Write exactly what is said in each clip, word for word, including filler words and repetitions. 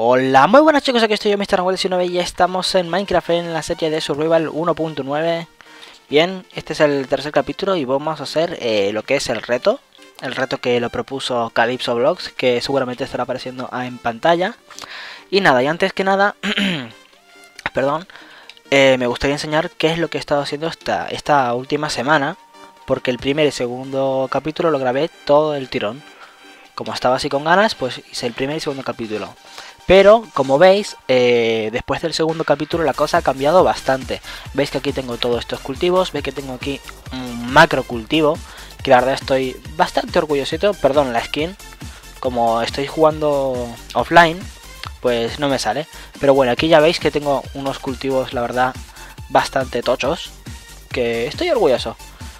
Hola, muy buenas chicos, aquí estoy yo, mister Nahuel diecinueve, y estamos en Minecraft en la serie de Survival uno punto nueve. Bien, este es el tercer capítulo y vamos a hacer eh, lo que es el reto. El reto que lo propuso Calypso Vlogs, que seguramente estará apareciendo en pantalla. Y nada, y antes que nada, perdón, eh, me gustaría enseñar qué es lo que he estado haciendo esta, esta última semana. Porque el primer y segundo capítulo lo grabé todo el tirón. Como estaba así con ganas, pues hice el primer y segundo capítulo. Pero, como veis, eh, después del segundo capítulo la cosa ha cambiado bastante. Veis que aquí tengo todos estos cultivos, veis que tengo aquí un macro cultivo, que la verdad estoy bastante orgullosito, perdón la skin. Como estoy jugando offline, pues no me sale. Pero bueno, aquí ya veis que tengo unos cultivos, la verdad, bastante tochos, que estoy orgulloso.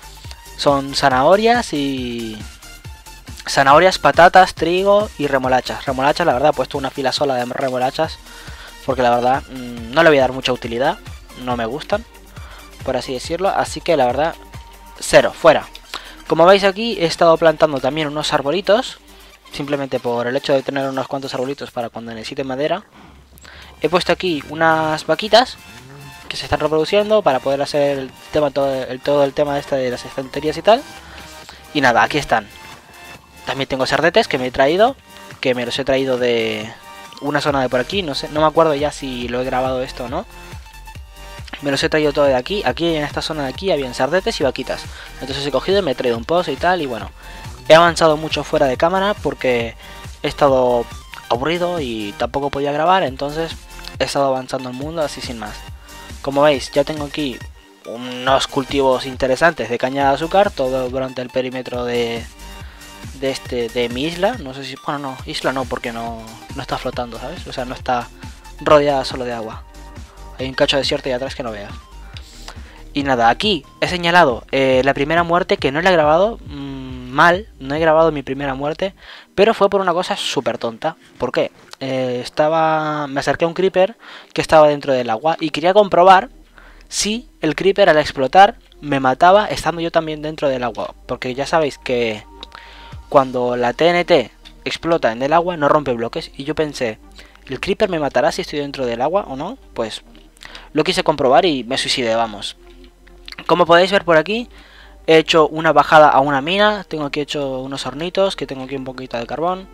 Son zanahorias y... zanahorias, patatas, trigo y remolachas. Remolachas, la verdad, he puesto una fila sola de remolachas porque la verdad mmm, no le voy a dar mucha utilidad. No me gustan, por así decirlo. Así que la verdad, cero, fuera. Como veis aquí, he estado plantando también unos arbolitos. Simplemente por el hecho de tener unos cuantos arbolitos para cuando necesite madera. He puesto aquí unas vaquitas que se están reproduciendo para poder hacer el tema, todo el, todo el tema este de las estanterías y tal. Y nada, aquí están. También tengo cerdetes que me he traído, que me los he traído de una zona de por aquí, no sé, no me acuerdo ya si lo he grabado esto o no. Me los he traído todo de aquí, aquí en esta zona de aquí habían cerdetes y vaquitas. Entonces he cogido y me he traído un pozo y tal, y bueno, he avanzado mucho fuera de cámara porque he estado aburrido y tampoco podía grabar, entonces he estado avanzando el mundo así sin más. Como veis, ya tengo aquí unos cultivos interesantes de caña de azúcar, todo durante el perímetro de... de este de mi isla. No sé si, bueno, no, isla no, porque no, no está flotando, ¿sabes? O sea, no está rodeada solo de agua. Hay un cacho de desierto ahí atrás que no veas. Y nada, aquí he señalado eh, la primera muerte, que no la he grabado mmm, mal, no he grabado mi primera muerte, pero fue por una cosa súper tonta. ¿Por qué? Eh, estaba, me acerqué a un creeper que estaba dentro del agua y quería comprobar si el creeper al explotar me mataba estando yo también dentro del agua, porque ya sabéis que cuando la T N T explota en el agua no rompe bloques, y yo pensé, ¿el creeper me matará si estoy dentro del agua o no? Pues lo quise comprobar y me suicidé, vamos. Como podéis ver por aquí, he hecho una bajada a una mina, tengo aquí hecho unos hornitos, que tengo aquí un poquito de carbón.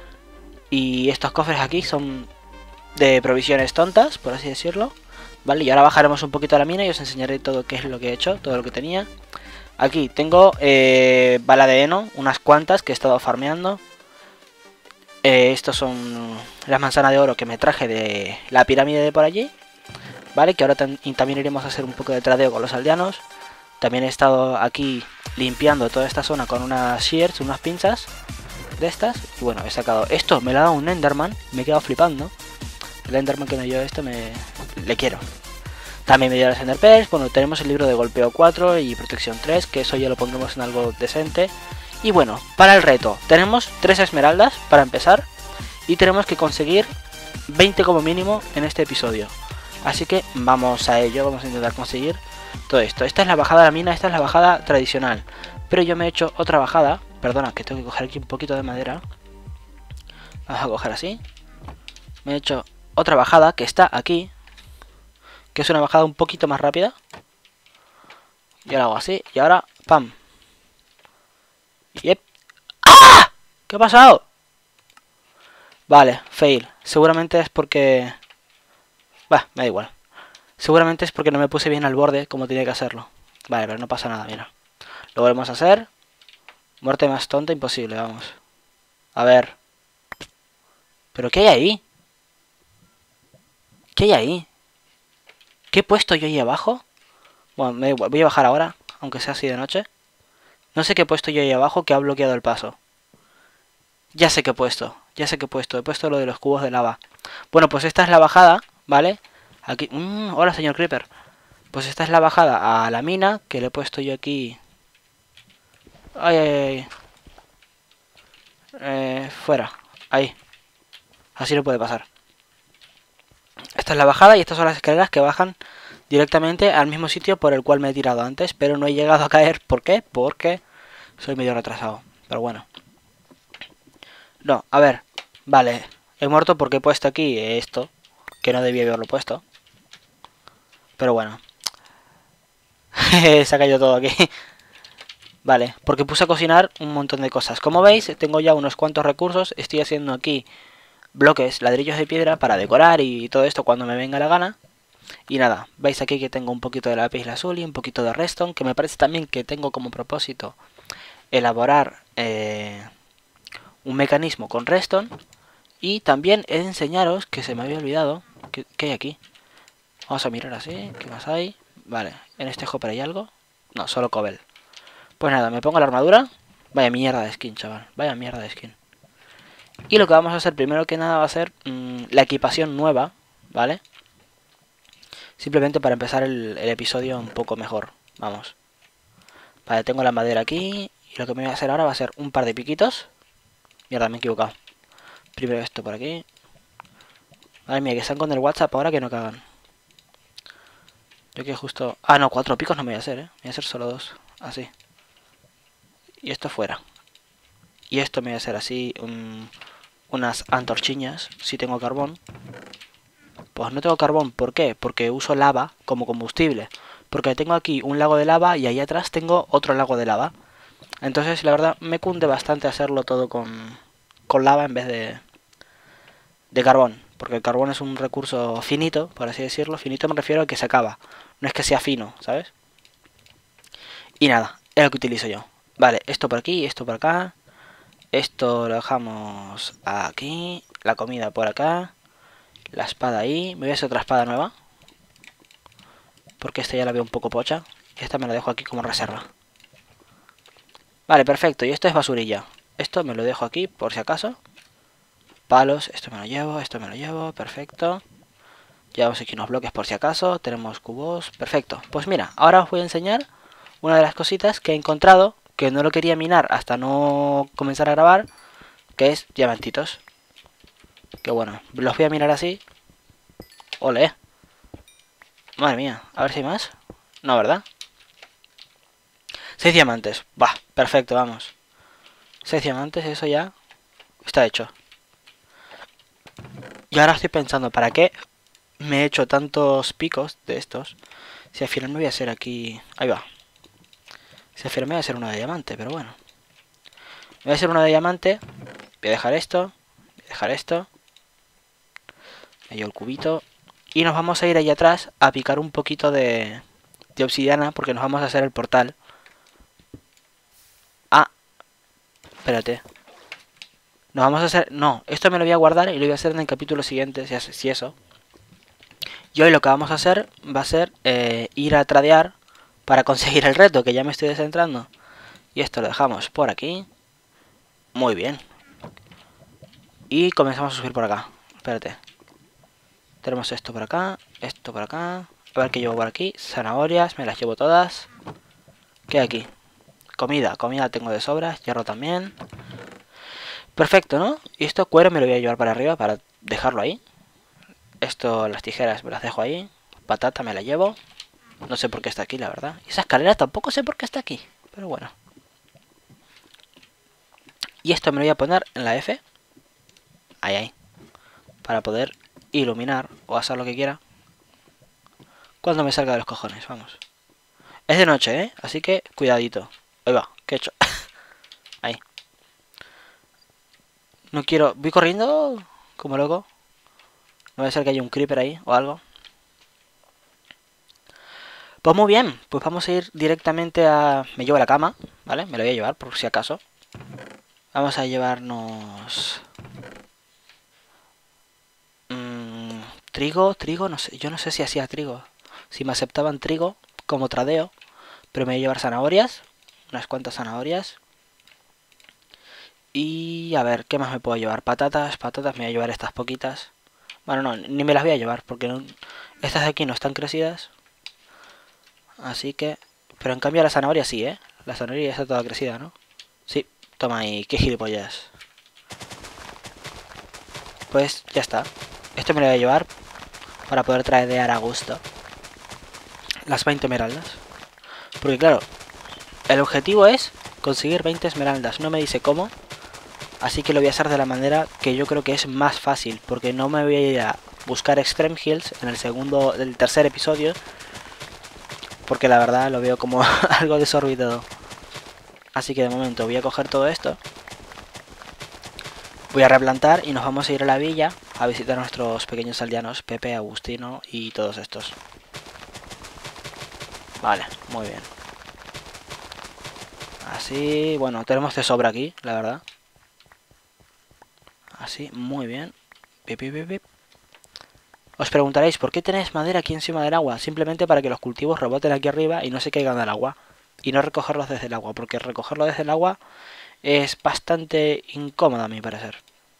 Y estos cofres aquí son de provisiones tontas, por así decirlo. Vale, y ahora bajaremos un poquito a la mina y os enseñaré todo qué es lo que he hecho, todo lo que tenía. Aquí tengo eh, bala de heno, unas cuantas que he estado farmeando. Eh, estos son las manzanas de oro que me traje de la pirámide de por allí. Vale, que ahora también iremos a hacer un poco de tradeo con los aldeanos. También he estado aquí limpiando toda esta zona con unas shears, unas pinzas de estas. Y bueno, he sacado esto, me lo ha dado un enderman, me he quedado flipando. El enderman que me dio esto, me le quiero. También me dio las Ender Pearls. Bueno, tenemos el libro de golpeo cuatro y protección tres, que eso ya lo pondremos en algo decente. Y bueno, para el reto, tenemos tres esmeraldas para empezar. Y tenemos que conseguir veinte como mínimo en este episodio. Así que vamos a ello, vamos a intentar conseguir todo esto. Esta es la bajada de la mina, esta es la bajada tradicional. Pero yo me he hecho otra bajada. Perdona, que tengo que coger aquí un poquito de madera. Vamos a coger así. Me he hecho otra bajada que está aquí, que es una bajada un poquito más rápida. Y ahora hago así, y ahora, ¡pam! Yep. ¡Ah! ¿Qué ha pasado? Vale, fail. Seguramente es porque... Bah, me da igual. Seguramente es porque no me puse bien al borde como tenía que hacerlo. Vale, pero no pasa nada, mira. Lo volvemos a hacer. Muerte más tonta imposible, vamos. A ver. ¿Pero qué hay ahí? ¿Qué hay ahí? ¿Qué he puesto yo ahí abajo? Bueno, me da igual, voy a bajar ahora, aunque sea así de noche. No sé qué he puesto yo ahí abajo que ha bloqueado el paso. Ya sé qué he puesto, ya sé qué he puesto. He puesto lo de los cubos de lava. Bueno, pues esta es la bajada, ¿vale? Aquí... Mmm, hola, señor Creeper. Pues esta es la bajada a la mina, que le he puesto yo aquí... Ay, ay, ay. Eh, fuera. Ahí. Así no puede pasar. Esta es la bajada y estas son las escaleras que bajan directamente al mismo sitio por el cual me he tirado antes, pero no he llegado a caer. ¿Por qué? Porque soy medio retrasado. Pero bueno. No, a ver. Vale. He muerto porque he puesto aquí esto, que no debía haberlo puesto. Pero bueno. Se ha caído todo aquí. Vale, porque puse a cocinar un montón de cosas. Como veis, tengo ya unos cuantos recursos. Estoy haciendo aquí bloques, ladrillos de piedra para decorar y todo esto cuando me venga la gana. Y nada, veis aquí que tengo un poquito de lápiz lazuli, un poquito de redstone, que me parece también que tengo como propósito elaborar eh, un mecanismo con redstone. Y también he de enseñaros, que se me había olvidado, ¿qué, qué hay aquí? Vamos a mirar así, ¿qué más hay? Vale, ¿en este hopper hay algo? No, solo cobble. Pues nada, me pongo la armadura. Vaya mierda de skin, chaval, vaya mierda de skin. Y lo que vamos a hacer primero que nada va a ser mmm, la equipación nueva, ¿vale? Simplemente para empezar el, el episodio un poco mejor, vamos. Vale, tengo la madera aquí. Y lo que me voy a hacer ahora va a ser un par de piquitos. Mierda, me he equivocado. Primero esto por aquí. Madre mía, que están con el WhatsApp ahora que no cagan. Yo que justo... Ah, no, cuatro picos no me voy a hacer, ¿eh? Me voy a hacer solo dos. Así. Y esto fuera. Y esto me voy a hacer así... Um, unas antorchiñas. Si tengo carbón. Pues no tengo carbón. ¿Por qué? Porque uso lava como combustible. Porque tengo aquí un lago de lava y ahí atrás tengo otro lago de lava. Entonces, la verdad, me cunde bastante hacerlo todo con, con lava en vez de, de carbón. Porque el carbón es un recurso finito, por así decirlo. Finito me refiero a que se acaba. No es que sea fino, ¿sabes? Y nada, es lo que utilizo yo. Vale, esto por aquí, esto por acá. Esto lo dejamos aquí. La comida por acá. La espada ahí. Me voy a hacer otra espada nueva. Porque esta ya la veo un poco pocha. Y esta me la dejo aquí como reserva. Vale, perfecto. Y esto es basurilla. Esto me lo dejo aquí por si acaso. Palos, esto me lo llevo, esto me lo llevo, perfecto. Llevamos aquí unos bloques por si acaso. Tenemos cubos, perfecto. Pues mira, ahora os voy a enseñar una de las cositas que he encontrado, que no lo quería minar hasta no comenzar a grabar, que es diamantitos. Que bueno, los voy a mirar así. Ole. Madre mía, a ver si hay más. No, ¿verdad? Seis diamantes. Va, perfecto, vamos. Seis diamantes, eso ya está hecho. Y ahora estoy pensando, ¿para qué me he hecho tantos picos de estos? Si al final me voy a hacer aquí... Ahí va. Si al final me voy a hacer uno de diamante, pero bueno. Me voy a hacer uno de diamante. Voy a dejar esto. Voy a dejar esto. Me llevo el cubito. Y nos vamos a ir ahí atrás a picar un poquito de, de obsidiana, porque nos vamos a hacer el portal. Ah. Espérate. Nos vamos a hacer... No, esto me lo voy a guardar y lo voy a hacer en el capítulo siguiente, si, si eso. Y hoy lo que vamos a hacer va a ser eh, ir a tradear para conseguir el reto, que ya me estoy descentrando. Y esto lo dejamos por aquí. Muy bien. Y comenzamos a subir por acá. Espérate. Tenemos esto por acá, esto por acá. A ver qué llevo por aquí. Zanahorias, me las llevo todas. ¿Qué hay aquí? Comida, comida tengo de sobras, hierro también. Perfecto, ¿no? Y esto cuero me lo voy a llevar para arriba para dejarlo ahí. Esto, las tijeras me las dejo ahí. Patata me la llevo. No sé por qué está aquí, la verdad. Y esa escalera tampoco sé por qué está aquí. Pero bueno. Y esto me lo voy a poner en la F. Ahí, ahí. Para poder iluminar o hacer lo que quiera. Cuando me salga de los cojones, vamos. Es de noche, ¿eh? Así que cuidadito. Ahí va, ¿qué he hecho? Ahí. No quiero... Voy corriendo como loco. No va a ser que haya un creeper ahí o algo. Pues muy bien. Pues vamos a ir directamente a... Me llevo la cama, ¿vale? Me la voy a llevar por si acaso. Vamos a llevarnos... Mm, trigo, trigo, no sé. Yo no sé si hacía trigo. Si me aceptaban trigo como tradeo. Pero me voy a llevar zanahorias. Unas cuantas zanahorias. Y a ver, ¿qué más me puedo llevar? Patatas, patatas, me voy a llevar estas poquitas. Bueno, no, ni me las voy a llevar porque no, estas de aquí no están crecidas. Así que... Pero en cambio la zanahoria sí, ¿eh? La zanahoria ya está toda crecida, ¿no? Sí, toma ahí, qué gilipollas. Pues ya está. Esto me lo voy a llevar para poder tradear a gusto las veinte esmeraldas. Porque claro, el objetivo es conseguir veinte esmeraldas. No me dice cómo. Así que lo voy a hacer de la manera que yo creo que es más fácil, porque no me voy a ir a buscar Extreme Hills en el segundo, del tercer episodio, porque la verdad lo veo como algo desorbitado. Así que de momento voy a coger todo esto, voy a replantar y nos vamos a ir a la villa a visitar a nuestros pequeños aldeanos, Pepe, Agustino y todos estos. Vale, muy bien. Así, bueno, tenemos de sobra aquí, la verdad. Así, muy bien. Pip, pip, pip, pip. Os preguntaréis, ¿por qué tenéis madera aquí encima del agua? Simplemente para que los cultivos reboten aquí arriba y no se caigan al agua. Y no recogerlos desde el agua, porque recogerlo desde el agua es bastante incómodo a mi parecer.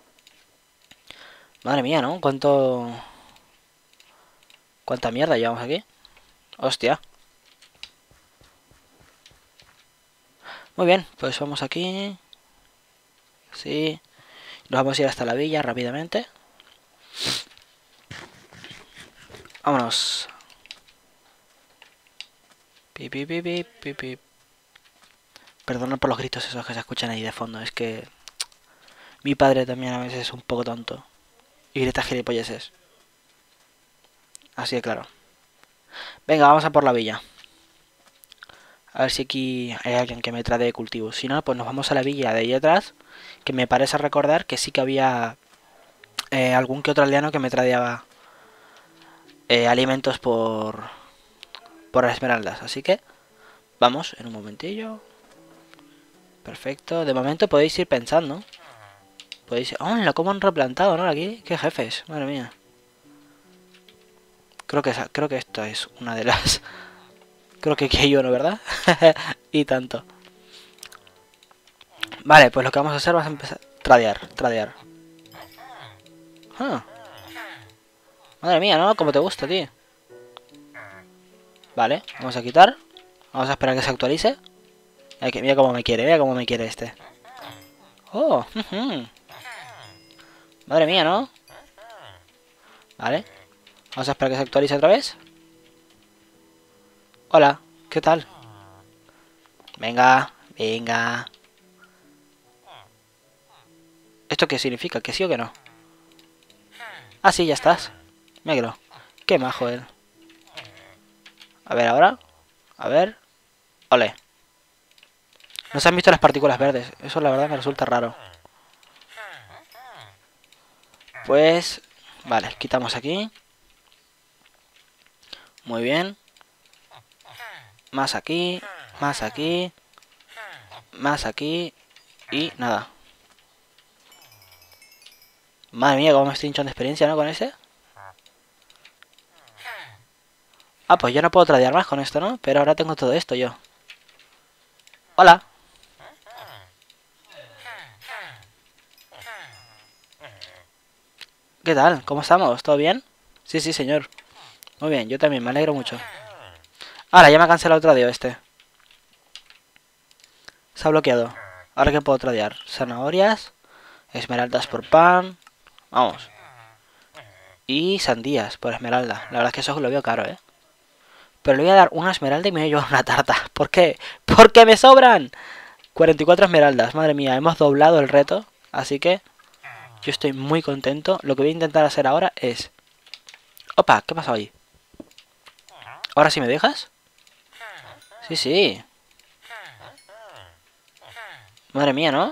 Madre mía, ¿no? ¿Cuánto... ¿Cuánta mierda llevamos aquí? Hostia. Muy bien, pues vamos aquí. Sí. Nos vamos a ir hasta la villa rápidamente. Vámonos. Pip, pip, pip, pip, pip, pip. Perdona por los gritos esos que se escuchan ahí de fondo. Es que... mi padre también a veces es un poco tonto. Y grita gilipolleces. Así de claro. Venga, vamos a por la villa. A ver si aquí hay alguien que me trade cultivos. Si no, pues nos vamos a la villa de ahí atrás. Que me parece recordar que sí que había eh, algún que otro aldeano que me tradeaba eh, alimentos por, por esmeraldas. Así que vamos en un momentillo. Perfecto. De momento podéis ir pensando. Podéis ir... ¡Oh, cómo han replantado, ¿no? Aquí. ¡Qué jefes! Madre mía. Creo que, esa, creo que esto es una de las... Creo que aquí hay uno, ¿verdad? Y tanto. Vale, pues lo que vamos a hacer, vamos a empezar... Tradear, tradear. Ah. Madre mía, ¿no? Como te gusta, tío. Vale, vamos a quitar. Vamos a esperar a que se actualice. Mira cómo me quiere, mira cómo me quiere este. Oh, madre mía, ¿no? Vale. Vamos a esperar a que se actualice otra vez. Hola, ¿qué tal? Venga, venga. ¿Esto qué significa? ¿Que sí o que no? Ah, sí, ya estás. Míralo. Qué majo él. A ver, ahora. A ver. Ole. No se han visto las partículas verdes. Eso la verdad me resulta raro. Pues... Vale, quitamos aquí. Muy bien. Más aquí. Más aquí. Más aquí. Y nada. Madre mía, cómo me estoy hinchando de experiencia, ¿no? Con ese. Ah, pues yo no puedo tradear más con esto, ¿no? Pero ahora tengo todo esto yo. Hola. ¿Qué tal? ¿Cómo estamos? ¿Todo bien? Sí, sí, señor. Muy bien, yo también, me alegro mucho. Ahora, ya me ha cancelado el tradeo este. Se ha bloqueado. Ahora que puedo tradear. Zanahorias. Esmeraldas por pan. Vamos. Y sandías por esmeralda. La verdad es que eso lo veo caro, ¿eh? Pero le voy a dar una esmeralda y me voy a llevar una tarta. ¿Por qué? ¡Porque me sobran! cuarenta y cuatro esmeraldas. Madre mía, hemos doblado el reto. Así que yo estoy muy contento. Lo que voy a intentar hacer ahora es... Opa, ¿qué pasa ahí? ¿Ahora sí me dejas? Sí, sí. Madre mía, ¿no?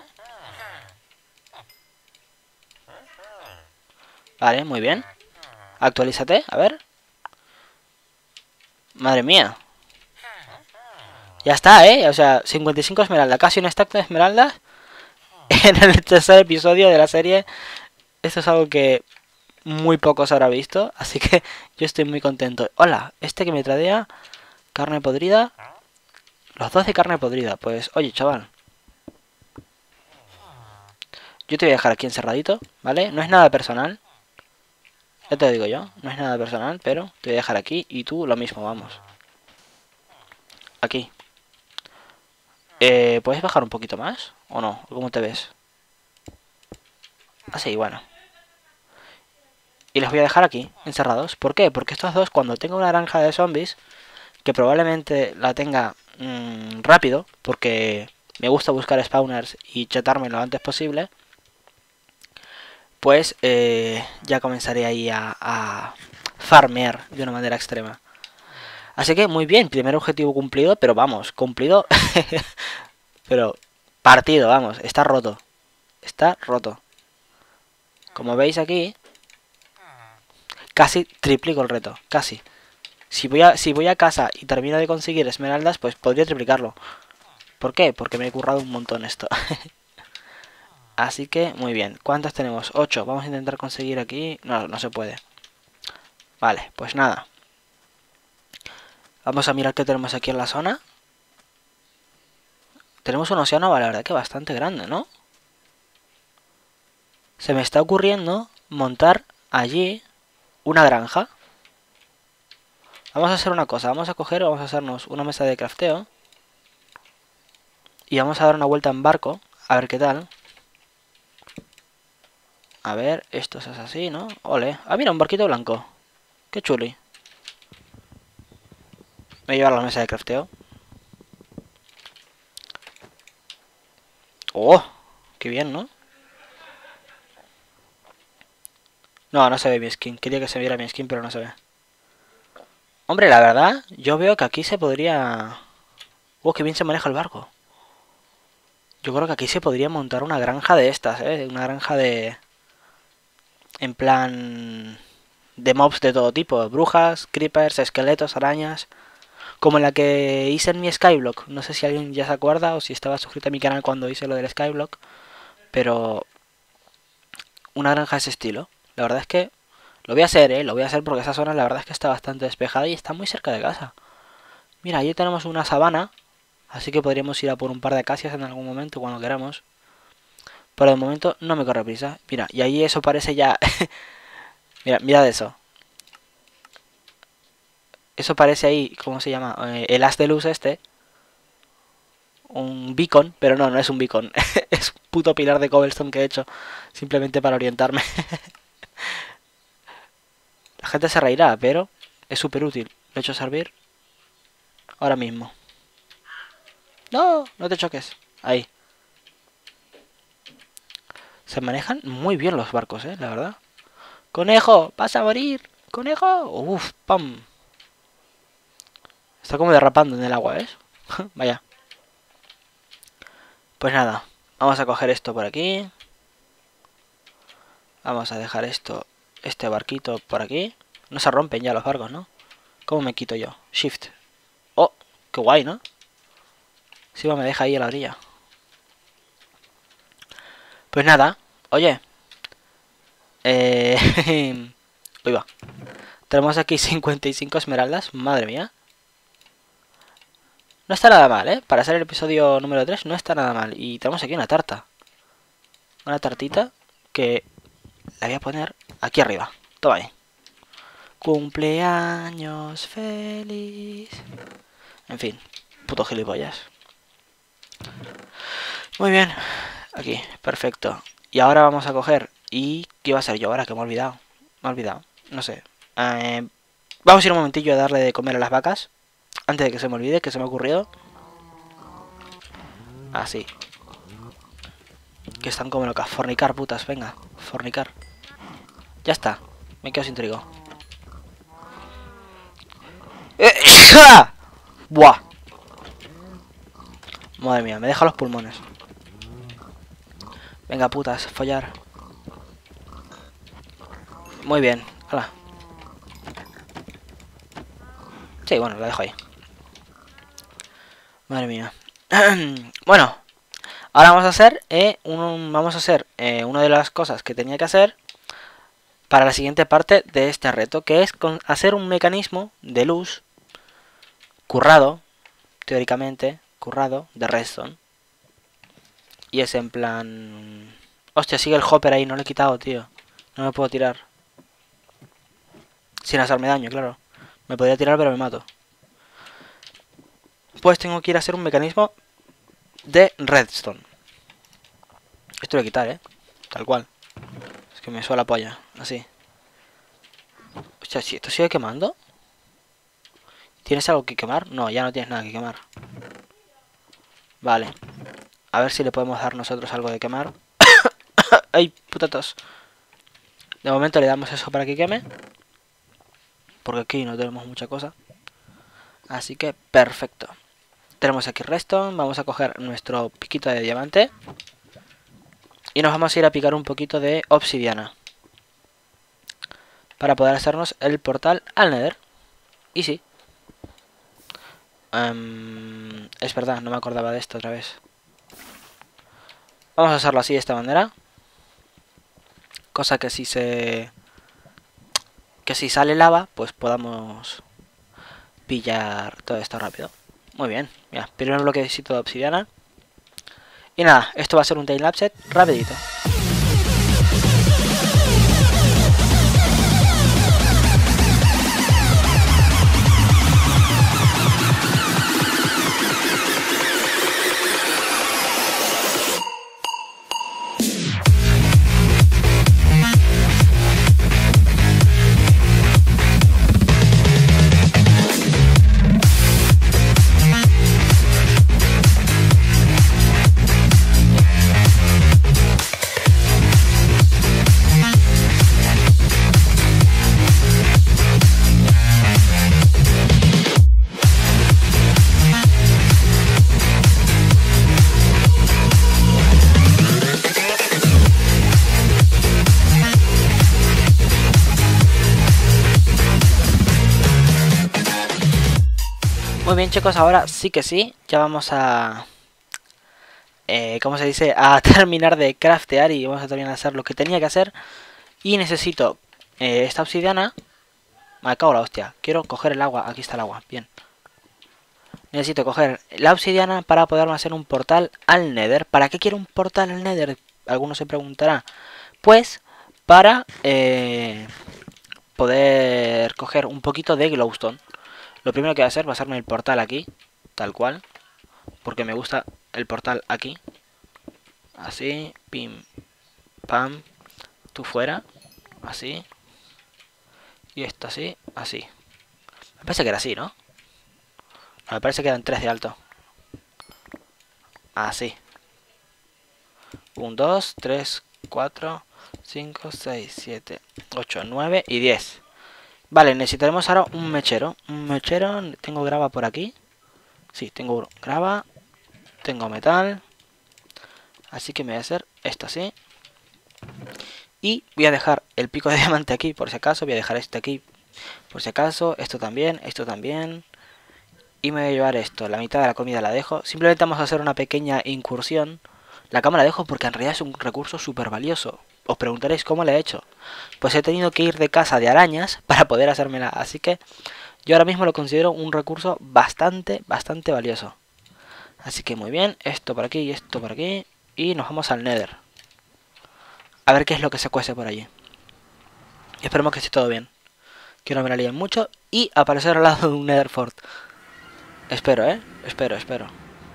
Vale, muy bien. Actualízate, a ver. Madre mía. Ya está, ¿eh? O sea, cincuenta y cinco esmeraldas. Casi un stack de esmeraldas. En el tercer episodio de la serie. Esto es algo que muy pocos habrá visto. Así que yo estoy muy contento. Hola, este que me tradea carne podrida. Los dos de carne podrida. Pues, oye, chaval. Yo te voy a dejar aquí encerradito, ¿vale? No es nada personal. Ya te lo digo yo. No es nada personal, pero te voy a dejar aquí. Y tú lo mismo, vamos. Aquí. Eh, ¿Puedes bajar un poquito más? ¿O no? ¿Cómo te ves? Así, bueno. Y los voy a dejar aquí, encerrados. ¿Por qué? Porque estos dos, cuando tenga una granja de zombies, que probablemente la tenga mmm, rápido, porque me gusta buscar spawners y chetarme lo antes posible, pues eh, ya comenzaré ahí a, a farmear de una manera extrema. Así que muy bien, primer objetivo cumplido, pero vamos, cumplido, pero partido, vamos, está roto, está roto. Como veis aquí, casi triplico el reto, casi. Si voy a, si voy a casa y termino de conseguir esmeraldas, pues podría triplicarlo. ¿Por qué? Porque me he currado un montón esto. Así que, muy bien. ¿Cuántas tenemos? ocho. Vamos a intentar conseguir aquí. No, no se puede. Vale, pues nada. Vamos a mirar qué tenemos aquí en la zona. Tenemos un océano, vale, la verdad que bastante grande, ¿no? Se me está ocurriendo montar allí una granja. Vamos a hacer una cosa. Vamos a coger, vamos a hacernos una mesa de crafteo. Y vamos a dar una vuelta en barco. A ver qué tal. A ver, esto es así, ¿no? Ole. Ah, mira, un barquito blanco. Qué chuli. Voy a llevar la mesa de crafteo. Oh, qué bien, ¿no? No, no se ve mi skin. Quería que se viera mi skin, pero no se ve. Hombre, la verdad, yo veo que aquí se podría... Oh, qué bien se maneja el barco. Yo creo que aquí se podría montar una granja de estas, ¿eh? Una granja de... En plan... De mobs de todo tipo. Brujas, creepers, esqueletos, arañas. Como la que hice en mi Skyblock. No sé si alguien ya se acuerda o si estaba suscrito a mi canal cuando hice lo del Skyblock. Pero... Una granja de ese estilo. La verdad es que... Lo voy a hacer, ¿eh? Lo voy a hacer porque esa zona la verdad es que está bastante despejada y está muy cerca de casa. Mira, allí tenemos una sabana. Así que podríamos ir a por un par de acacias en algún momento cuando queramos. Pero de momento no me corre prisa. Mira, y ahí eso parece ya... Mira, mirad eso. Eso parece ahí, ¿cómo se llama? Eh, el haz de luz este. Un beacon, pero no, no es un beacon. Es un puto pilar de cobblestone que he hecho simplemente para orientarme. La gente se reirá, pero es súper útil. Lo he hecho servir ahora mismo. No, no te choques. Ahí. Se manejan muy bien los barcos, eh, la verdad. ¡Conejo! ¡Vas a morir! ¡Conejo! ¡Uf! ¡Pam! Está como derrapando en el agua, ¿ves? Vaya. Pues nada. Vamos a coger esto por aquí. Vamos a dejar esto, este barquito por aquí. No se rompen ya los barcos, ¿no? ¿Cómo me quito yo? Shift. Oh, qué guay, ¿no? Si va, me deja ahí a la orilla. Pues nada. Oye. Eh... Uy, va. Tenemos aquí cincuenta y cinco esmeraldas. Madre mía. No está nada mal, ¿eh? Para hacer el episodio número tres no está nada mal. Y tenemos aquí una tarta. Una tartita que la voy a poner aquí arriba. Toma ahí. Cumpleaños feliz. En fin, puto gilipollas. Muy bien. Aquí, perfecto. Y ahora vamos a coger... ¿Y qué iba a hacer yo ahora? Que me he olvidado. Me he olvidado. No sé. Eh, vamos a ir un momentillo a darle de comer a las vacas. Antes de que se me olvide, que se me ha ocurrido. Así. Que están como locas. Fornicar, putas. Venga, fornicar. Ya está. Me quedo sin trigo. ¡Eh! ¡Buah! Madre mía, me deja los pulmones. Venga, putas, follar. Muy bien. Hola. Sí, bueno, lo dejo ahí. Madre mía. Bueno, ahora vamos a hacer, eh, un, vamos a hacer eh, una de las cosas que tenía que hacer para la siguiente parte de este reto, que es con hacer un mecanismo de luz currado, teóricamente, currado, de redstone. Y es en plan... Hostia, sigue el hopper ahí, no lo he quitado, tío. No me puedo tirar. Sin hacerme daño, claro. Me podría tirar, pero me mato. Pues tengo que ir a hacer un mecanismo de redstone. Esto lo voy a quitar, ¿eh? Tal cual. Es que me suena la polla, así. Hostia, si esto sigue quemando. ¿Tienes algo que quemar? No, ya no tienes nada que quemar. Vale. A ver si le podemos dar nosotros algo de quemar. ¡Ay, puta tos! De momento le damos eso para que queme. Porque aquí no tenemos mucha cosa. Así que perfecto. Tenemos aquí redstone. Vamos a coger nuestro piquito de diamante. Y nos vamos a ir a picar un poquito de obsidiana. Para poder hacernos el portal al Nether. Y sí. Um, es verdad, no me acordaba de esto otra vez. Vamos a hacerlo así de esta manera. Cosa que si se... Que si sale lava, pues podamos pillar todo esto rápido. Muy bien, mira, primer bloquecito de obsidiana. Y nada, esto va a ser un timelapse rapidito. Muy bien, chicos, ahora sí que sí, ya vamos a... Eh, ¿Cómo se dice? A terminar de craftear y vamos a terminar de hacer lo que tenía que hacer. Y necesito eh, esta obsidiana. Me cago en la hostia, quiero coger el agua, aquí está el agua, bien. Necesito coger la obsidiana para poder hacer un portal al Nether. ¿Para qué quiero un portal al Nether? Alguno se preguntará. Pues para eh, poder coger un poquito de glowstone. Lo primero que voy a hacer va a hacerme el portal aquí, tal cual, porque me gusta el portal aquí. Así, pim, pam, tú fuera, así. Y esto así, así. Me parece que era así, ¿no? No, me parece que eran tres de alto. Así. uno, dos, tres, cuatro, cinco, seis, siete, ocho, nueve y diez. Vale, necesitaremos ahora un mechero. Un mechero, tengo grava por aquí. Sí, tengo grava. Tengo metal. Así que me voy a hacer esto así. Y voy a dejar el pico de diamante aquí por si acaso. Voy a dejar este aquí por si acaso. Esto también, esto también. Y me voy a llevar esto. La mitad de la comida la dejo. Simplemente vamos a hacer una pequeña incursión. La cama la dejo porque en realidad es un recurso súper valioso. Os preguntaréis cómo le he hecho. Pues he tenido que ir de casa de arañas para poder hacérmela. Así que yo ahora mismo lo considero un recurso bastante, bastante valioso. Así que muy bien. Esto por aquí y esto por aquí. Y nos vamos al Nether. A ver qué es lo que se cuece por allí. Y esperemos que esté todo bien. Que no me la líen mucho. Y aparecer al lado de un Nether Fort. Espero, ¿eh? Espero, espero.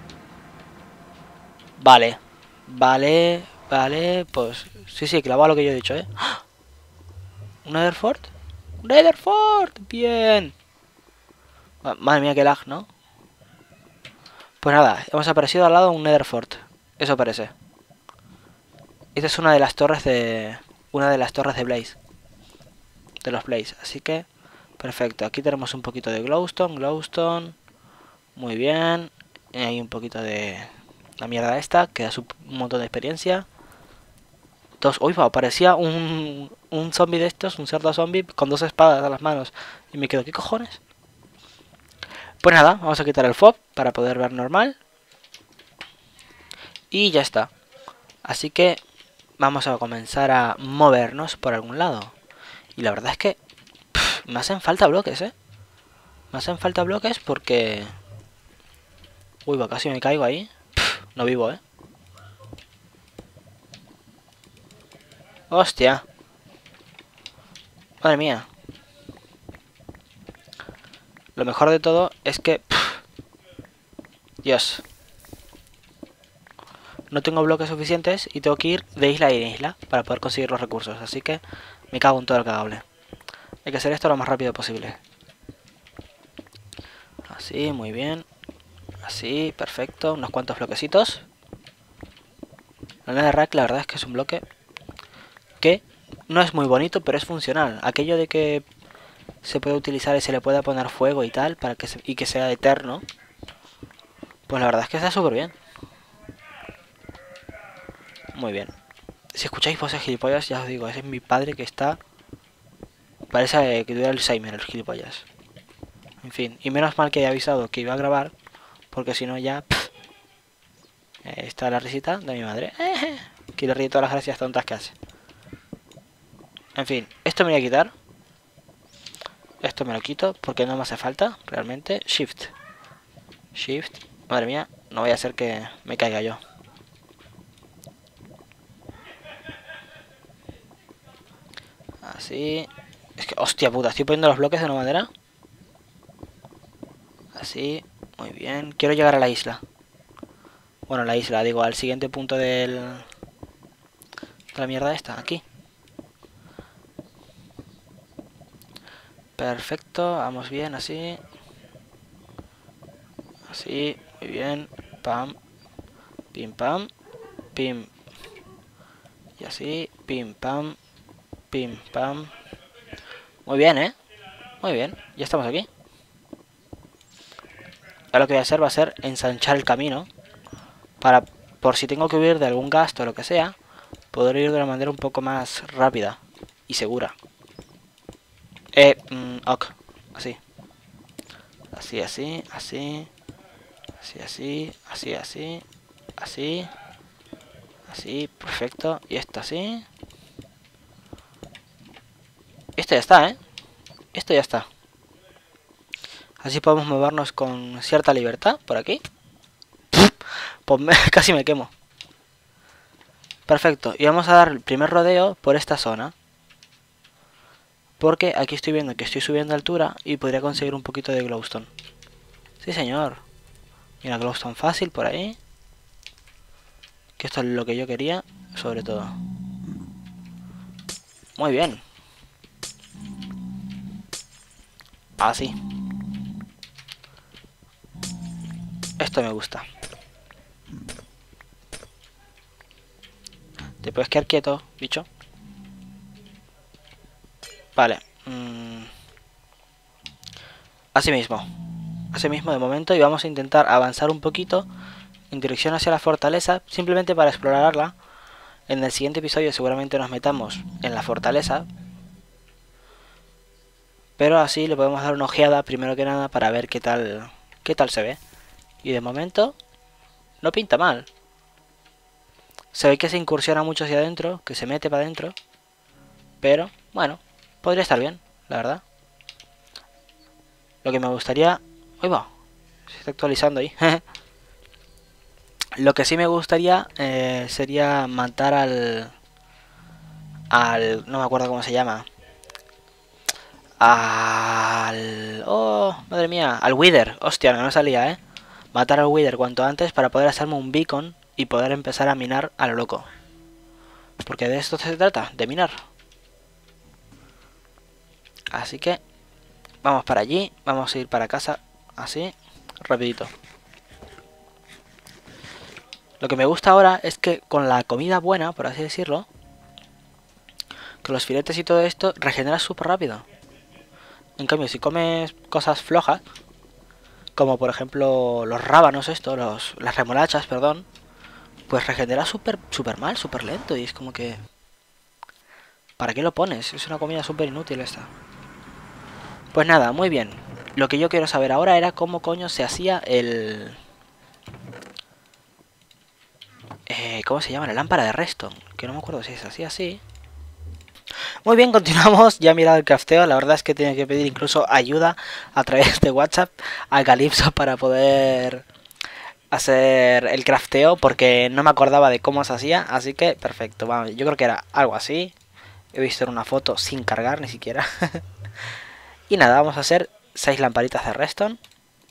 Vale. Vale, vale. Pues sí, sí, clavado lo que yo he dicho, ¿eh? ¿Un Nether Fort? ¡Un Nether Fort! ¡Bien! Madre mía, qué lag, ¿no? Pues nada, hemos aparecido al lado de un Nether Fort. Eso parece. Esta es una de las torres de... Una de las torres de Blaze. De los Blaze. Así que... Perfecto. Aquí tenemos un poquito de glowstone. Glowstone. Muy bien. Y hay un poquito de... La mierda esta. Que da un montón de experiencia. Dos... Uy, parecía un... Un zombie de estos. Un cerdo zombie. Con dos espadas a las manos. Y me quedo... ¿Qué cojones? Pues nada. Vamos a quitar el fob. Para poder ver normal. Y ya está. Así que... Vamos a comenzar a movernos por algún lado. Y la verdad es que pff, me hacen falta bloques, ¿eh? Me hacen falta bloques porque... Uy, va, casi me caigo ahí. Pff, no vivo, ¿eh? ¡Hostia! Madre mía. Lo mejor de todo es que... Pff, Dios. No tengo bloques suficientes y tengo que ir de isla en isla para poder conseguir los recursos. Así que me cago en todo el cagable. Hay que hacer esto lo más rápido posible. Así, muy bien. Así, perfecto. Unos cuantos bloquecitos. La netherrack la verdad es que es un bloque que no es muy bonito, pero es funcional. Aquello de que se puede utilizar y se le pueda poner fuego y tal, para que se, y que sea eterno, pues la verdad es que está súper bien. Muy bien. Si escucháis voces gilipollas, ya os digo, ese es mi padre que está... Parece que tuviera Alzheimer, el gilipollas. En fin, y menos mal que he avisado que iba a grabar, porque si no ya... Pff, eh, está la risita de mi madre. Eh, que le ríe todas las gracias tontas que hace. En fin, esto me voy a quitar. Esto me lo quito porque no me hace falta, realmente. Shift. Shift. Madre mía, no vaya a ser que me caiga yo. Así. Es que, hostia puta, estoy poniendo los bloques de una manera. Así. Muy bien. Quiero llegar a la isla. Bueno, la isla, digo, al siguiente punto del... de la mierda esta, aquí. Perfecto, vamos bien, así. Así, muy bien. Pam. Pim, pam. Pim. Y así, pim, pam. Pim, pam. Muy bien, ¿eh? Muy bien, ya estamos aquí. Ahora lo que voy a hacer va a ser ensanchar el camino. Para, por si tengo que huir de algún gasto o lo que sea, poder ir de una manera un poco más rápida y segura. Eh, mm, ok, así. Así, así, así. Así, así, así, así. Así. Así, perfecto. Y esto así. Esto ya está, ¿eh? Esto ya está. Así podemos movernos con cierta libertad por aquí. Pues me, casi me quemo. Perfecto. Y vamos a dar el primer rodeo por esta zona. Porque aquí estoy viendo que estoy subiendo de altura y podría conseguir un poquito de glowstone. Sí, señor. Mira, glowstone fácil por ahí. Que esto es lo que yo quería, sobre todo. Muy bien. Así. Esto me gusta. Te puedes quedar quieto, bicho. Vale. Mm. Así mismo. Así mismo de momento. Y vamos a intentar avanzar un poquito en dirección hacia la fortaleza. Simplemente para explorarla. En el siguiente episodio seguramente nos metamos en la fortaleza. Pero así le podemos dar una ojeada primero que nada para ver qué tal, qué tal se ve. Y de momento no pinta mal. Se ve que se incursiona mucho hacia adentro, que se mete para adentro. Pero, bueno, podría estar bien, la verdad. Lo que me gustaría... ¡Uy, va! Se está actualizando ahí. Lo que sí me gustaría eh, sería matar al... Al... No me acuerdo cómo se llama. Al... Oh, madre mía. Al Wither. Hostia, no me salía, ¿eh? Matar al Wither cuanto antes para poder hacerme un beacon y poder empezar a minar a lo loco. Porque de esto se trata, de minar. Así que vamos para allí, vamos a ir para casa, así, rapidito. Lo que me gusta ahora es que con la comida buena, por así decirlo, con los filetes y todo esto, regeneras súper rápido. En cambio, si comes cosas flojas, como por ejemplo los rábanos esto, los, las remolachas, perdón, pues regenera súper super mal, súper lento. Y es como que... ¿para qué lo pones? Es una comida súper inútil esta. Pues nada, muy bien. Lo que yo quiero saber ahora era cómo coño se hacía el... Eh, ¿Cómo se llama? La lámpara de redstone. Que no me acuerdo si se hacía así. Muy bien, continuamos. Ya he mirado el crafteo. La verdad es que tenía que pedir incluso ayuda a través de WhatsApp a Calypso para poder hacer el crafteo, porque no me acordaba de cómo se hacía. Así que perfecto. Vamos, yo creo que era algo así. He visto en una foto sin cargar ni siquiera. Y nada, vamos a hacer seis lamparitas de redstone.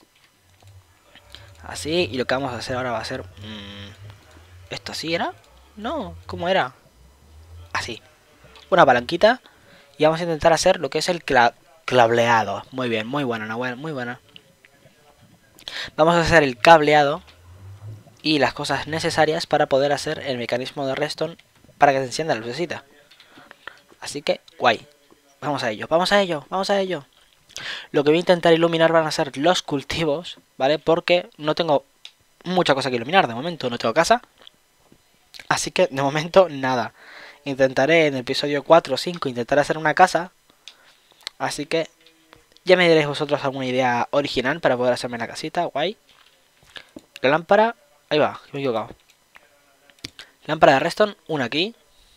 Así. Y lo que vamos a hacer ahora va a ser... Mmm, ¿esto así era? No, ¿cómo era? Así. Una palanquita. Y vamos a intentar hacer lo que es el cla cableado. Muy bien, muy buena, Nahuel, muy buena. Vamos a hacer el cableado y las cosas necesarias para poder hacer el mecanismo de redstone para que se encienda la lucecita. Así que, guay. Vamos a ello, vamos a ello, vamos a ello. Lo que voy a intentar iluminar van a ser los cultivos, ¿vale? Porque no tengo mucha cosa que iluminar de momento, no tengo casa. Así que, de momento, nada. Intentaré en el episodio cuatro o cinco intentar hacer una casa. Así que ya me diréis vosotros alguna idea original para poder hacerme la casita, guay. La lámpara, ahí va, me he equivocado. Lámpara de redstone, una aquí.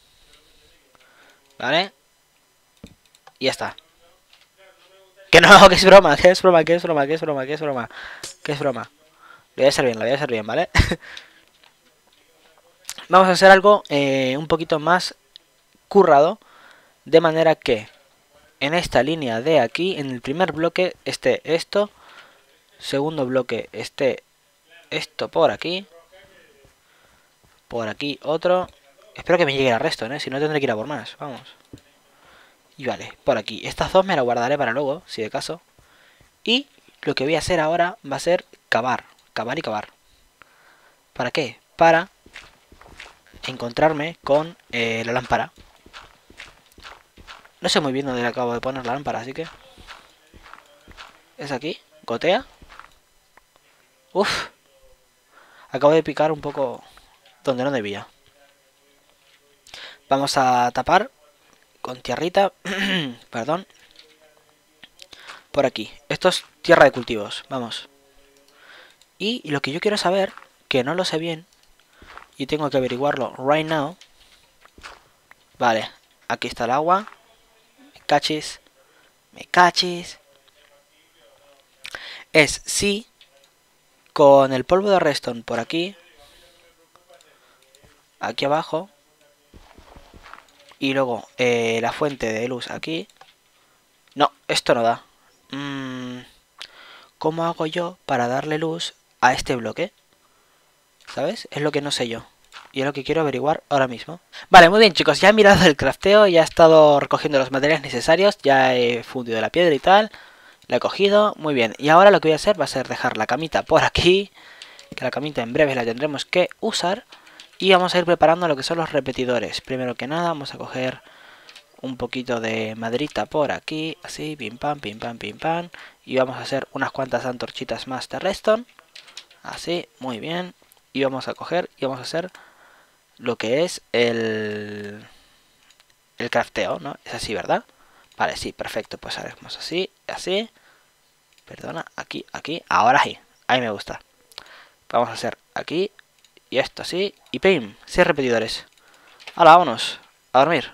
Vale. Y ya está. Que no, que es broma, que es broma, que es broma, que es broma, que es broma. Que es broma. Lo voy a hacer bien, lo voy a hacer bien, ¿vale? Vamos a hacer algo eh, un poquito más currado. De manera que en esta línea de aquí, en el primer bloque, esté esto. Segundo bloque esté esto por aquí. Por aquí otro. Espero que me llegue el resto, ¿eh? Si no tendré que ir a por más. Vamos. Y vale, por aquí. Estas dos me las guardaré para luego, si de caso. Y lo que voy a hacer ahora va a ser cavar. Cavar y cavar. ¿Para qué? Para encontrarme con eh, la lámpara. No sé muy bien dónde le acabo de poner la lámpara, así que... ¿Es aquí? ¿Gotea? Uf. Acabo de picar un poco donde no debía. Vamos a tapar con tierrita. Perdón. Por aquí. Esto es tierra de cultivos. Vamos. Y lo que yo quiero saber, que no lo sé bien, y tengo que averiguarlo right now. Vale. Aquí está el agua. Me cachis. Me cachis. Es si con el polvo de redstone por aquí, aquí abajo, y luego eh, la fuente de luz aquí. No, esto no da. Mm, ¿Cómo hago yo para darle luz a este bloque? ¿Sabes? Es lo que no sé yo. Y es lo que quiero averiguar ahora mismo. Vale, muy bien chicos, ya he mirado el crafteo, ya he estado recogiendo los materiales necesarios, ya he fundido la piedra y tal. La he cogido, muy bien. Y ahora lo que voy a hacer va a ser dejar la camita por aquí, que la camita en breve la tendremos que usar. Y vamos a ir preparando lo que son los repetidores. Primero que nada vamos a coger un poquito de maderita por aquí, así, pim pam, pim pam, pim pam. Y vamos a hacer unas cuantas antorchitas más de redstone. Así, muy bien. Y vamos a coger y vamos a hacer lo que es el, el crafteo, ¿no? Es así, ¿verdad? Vale, sí, perfecto. Pues haremos así, así. Perdona, aquí, aquí. Ahora sí, ahí me gusta. Vamos a hacer aquí. Y esto así. Y ¡pim! seis repetidores. Ahora vámonos a dormir.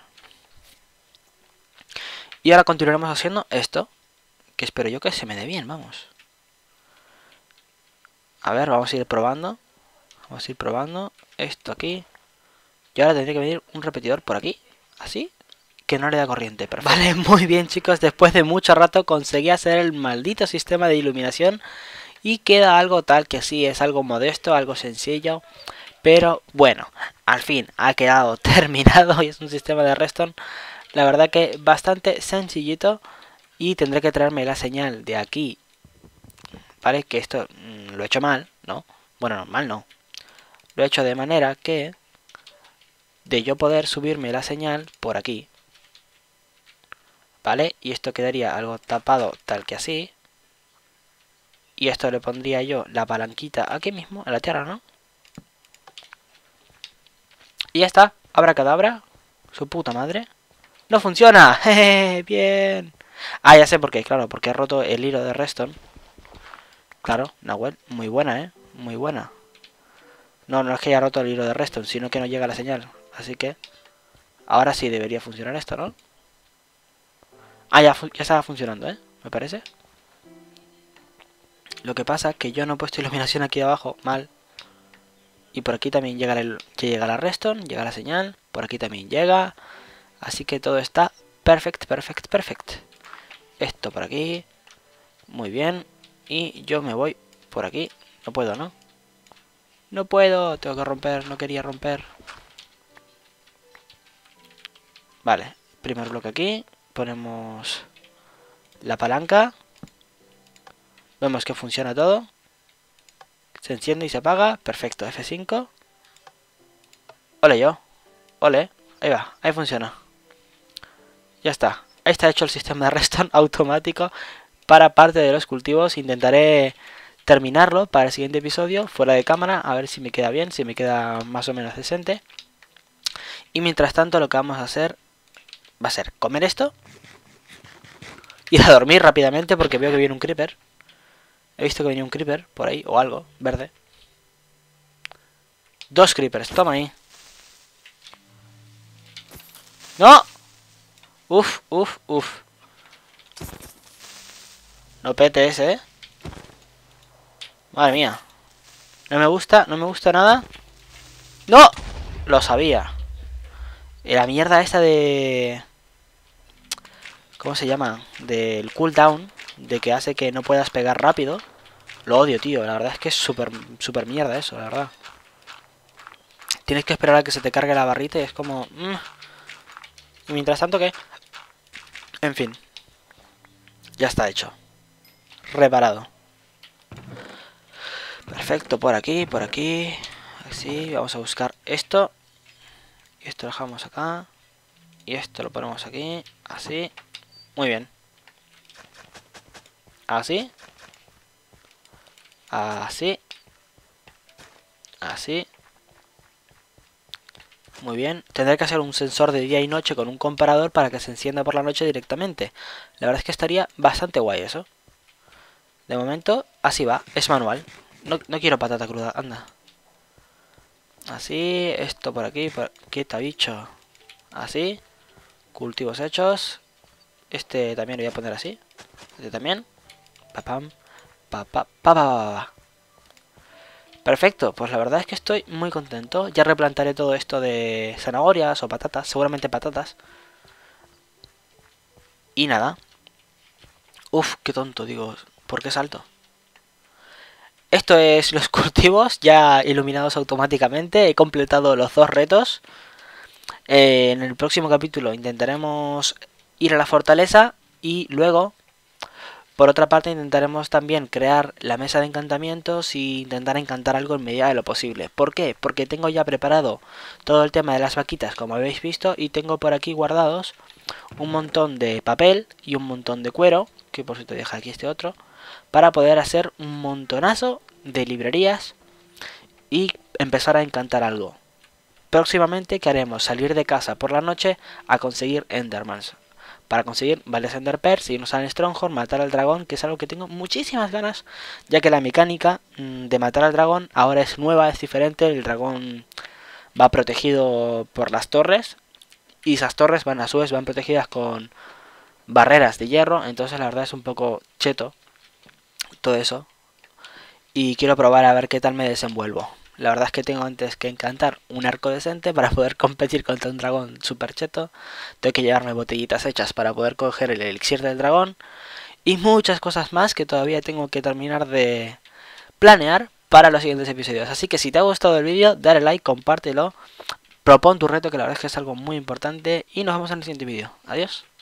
Y ahora continuaremos haciendo esto. Que espero yo que se me dé bien, vamos. A ver, vamos a ir probando. Vamos a ir probando. Esto aquí. Y ahora tendría que venir un repetidor por aquí. Así. Que no le da corriente. Perfecto. Vale, muy bien chicos. Después de mucho rato conseguí hacer el maldito sistema de iluminación. Y queda algo tal que sí, es algo modesto, algo sencillo. Pero bueno, al fin ha quedado terminado y es un sistema de redstone. La verdad que bastante sencillito. Y tendré que traerme la señal de aquí. Vale, que esto mmm, lo he hecho mal, ¿no? Bueno, mal no. Lo he hecho de manera que... de yo poder subirme la señal por aquí. Vale, y esto quedaría algo tapado tal que así. Y esto le pondría yo la palanquita aquí mismo, en la tierra, ¿no? Y ya está, abracadabra. Su puta madre. ¡No funciona! ¡Jeje! ¡Bien! Ah, ya sé por qué, claro, porque he roto el hilo de redstone. Claro, Nahuel, muy buena, ¿eh? Muy buena. No, no es que haya roto el hilo de redstone, sino que no llega la señal. Así que... ahora sí debería funcionar esto, ¿no? Ah, ya, ya estaba funcionando, ¿eh? Me parece. Lo que pasa es que yo no he puesto iluminación aquí abajo, mal. Y por aquí también llega, el, llega la redstone, llega la señal. Por aquí también llega. Así que todo está perfect, perfect, perfect. Esto por aquí. Muy bien. Y yo me voy por aquí. No puedo, ¿no? No puedo, tengo que romper, no quería romper. Vale, primer bloque aquí. Ponemos la palanca. Vemos que funciona todo. Se enciende y se apaga. Perfecto, F cinco. Ole yo. Ole. Ahí va, ahí funciona. Ya está. Ahí está hecho el sistema de redstone automático para parte de los cultivos. Intentaré terminarlo para el siguiente episodio fuera de cámara, a ver si me queda bien, si me queda más o menos decente. Y mientras tanto lo que vamos a hacer va a ser comer esto, ir a dormir rápidamente porque veo que viene un creeper. He visto que venía un creeper por ahí, o algo, verde. Dos creepers, toma ahí. ¡No! Uf, uf, uf. No pete ese, ¿eh? Madre mía. No me gusta, no me gusta nada. ¡No! Lo sabía. La mierda esta de... ¿Cómo se llama? Del cooldown. De que hace que no puedas pegar rápido. Lo odio, tío. La verdad es que es súper súper mierda eso, la verdad. Tienes que esperar a que se te cargue la barrita y es como... Mm. Y mientras tanto, ¿qué? En fin. Ya está hecho. Reparado. Perfecto, por aquí, por aquí. Así, vamos a buscar esto. Y esto lo dejamos acá. Y esto lo ponemos aquí. Así. Muy bien. Así. Así. Así. Muy bien. Tendré que hacer un sensor de día y noche con un comparador para que se encienda por la noche directamente. La verdad es que estaría bastante guay eso. De momento, así va. Es manual. No, no quiero patata cruda. Anda. Así. Esto por aquí. Por... Quieta, bicho. Así. Cultivos hechos. Este también lo voy a poner así. Este también. Papam. Pa, pa, pa, pa, pa. Perfecto, pues la verdad es que estoy muy contento. Ya replantaré todo esto de zanahorias o patatas, seguramente patatas. Y nada. Uf, qué tonto, digo, ¿por qué salto? Esto es los cultivos ya iluminados automáticamente. He completado los dos retos. Eh, en el próximo capítulo intentaremos ir a la fortaleza y luego... Por otra parte, intentaremos también crear la mesa de encantamientos e intentar encantar algo en medida de lo posible. ¿Por qué? Porque tengo ya preparado todo el tema de las vaquitas, como habéis visto, y tengo por aquí guardados un montón de papel y un montón de cuero, que por cierto deja aquí este otro, para poder hacer un montonazo de librerías y empezar a encantar algo. Próximamente, ¿qué haremos? Salir de casa por la noche a conseguir Endermans. Para conseguir varios Ender Pearls, irnos al Stronghold, matar al dragón, que es algo que tengo muchísimas ganas, ya que la mecánica mmm, de matar al dragón ahora es nueva, es diferente. El dragón va protegido por las torres, y esas torres van a su vez van protegidas con barreras de hierro, entonces la verdad es un poco cheto todo eso. Y quiero probar a ver qué tal me desenvuelvo. La verdad es que tengo antes que encantar un arco decente para poder competir contra un dragón super cheto. Tengo que llevarme botellitas hechas para poder coger el elixir del dragón. Y muchas cosas más que todavía tengo que terminar de planear para los siguientes episodios. Así que si te ha gustado el vídeo, dale like, compártelo. Propon tu reto, que la verdad es que es algo muy importante. Y nos vemos en el siguiente vídeo. Adiós.